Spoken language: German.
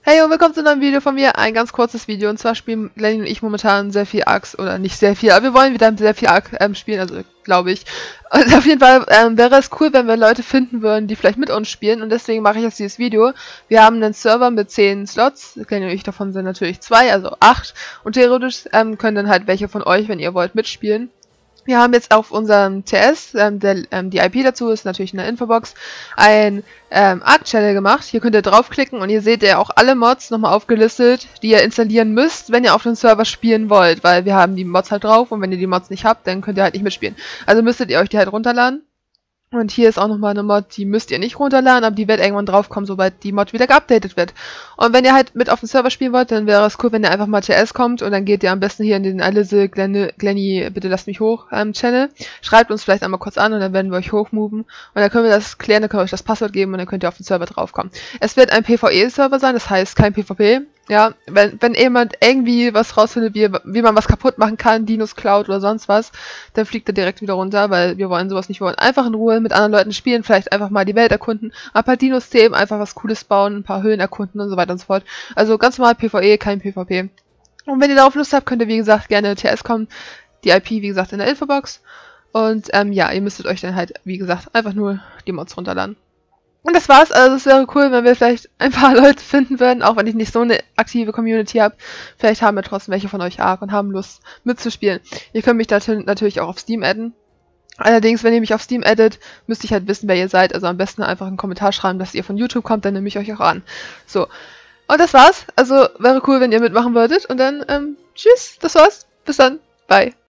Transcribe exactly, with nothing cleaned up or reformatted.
Hey und willkommen zu einem neuen Video von mir. Ein ganz kurzes Video. Und zwar spielen Lenny und ich momentan sehr viel Arx. Oder nicht sehr viel, aber wir wollen wieder sehr viel Arx ähm, spielen, also glaube ich. Und auf jeden Fall ähm, wäre es cool, wenn wir Leute finden würden, die vielleicht mit uns spielen. Und deswegen mache ich jetzt dieses Video. Wir haben einen Server mit zehn Slots. Lenny und ich, davon sind natürlich zwei, also acht. Und theoretisch ähm, können dann halt welche von euch, wenn ihr wollt, mitspielen. Wir haben jetzt auf unserem T S, ähm, der, ähm, die I P dazu ist natürlich in der Infobox, ein ähm, Arc-Channel gemacht. Hier könnt ihr draufklicken und ihr seht ja auch alle Mods nochmal aufgelistet, die ihr installieren müsst, wenn ihr auf dem Server spielen wollt, weil wir haben die Mods halt drauf und wenn ihr die Mods nicht habt, dann könnt ihr halt nicht mitspielen. Also müsstet ihr euch die halt runterladen. Und hier ist auch nochmal eine Mod, die müsst ihr nicht runterladen, aber die wird irgendwann draufkommen, sobald die Mod wieder geupdatet wird. Und wenn ihr halt mit auf den Server spielen wollt, dann wäre es cool, wenn ihr einfach mal T S kommt und dann geht ihr am besten hier in den Alisse Glenny, Glenny bitte lasst mich hoch ähm, Channel. Schreibt uns vielleicht einmal kurz an und dann werden wir euch hochmoven. Und dann können wir das klären, dann können wir euch das Passwort geben und dann könnt ihr auf den Server draufkommen. Es wird ein PvE-Server sein, das heißt kein PvP. Ja, wenn, wenn jemand irgendwie was rausfindet, wie, wie man was kaputt machen kann, Dinos klaut oder sonst was, dann fliegt er direkt wieder runter, weil wir wollen sowas nicht. Wir wollen einfach in Ruhe mit anderen Leuten spielen, vielleicht einfach mal die Welt erkunden, ein paar Dinos zähmen, einfach was Cooles bauen, ein paar Höhlen erkunden und so weiter und so fort. Also ganz normal PvE, kein PvP. Und wenn ihr darauf Lust habt, könnt ihr wie gesagt gerne T S kommen. Die I P wie gesagt in der Infobox. Und ähm, ja, ihr müsstet euch dann halt, wie gesagt, einfach nur die Mods runterladen. Und das war's, also es wäre cool, wenn wir vielleicht ein paar Leute finden würden, auch wenn ich nicht so eine aktive Community habe. Vielleicht haben wir trotzdem welche von euch Arc und haben Lust mitzuspielen. Ihr könnt mich natürlich auch auf Steam adden. Allerdings, wenn ihr mich auf Steam addet, müsst ich halt wissen, wer ihr seid. Also am besten einfach einen Kommentar schreiben, dass ihr von YouTube kommt, dann nehme ich euch auch an. So, und das war's. Also wäre cool, wenn ihr mitmachen würdet. Und dann, ähm, tschüss, das war's. Bis dann, bye.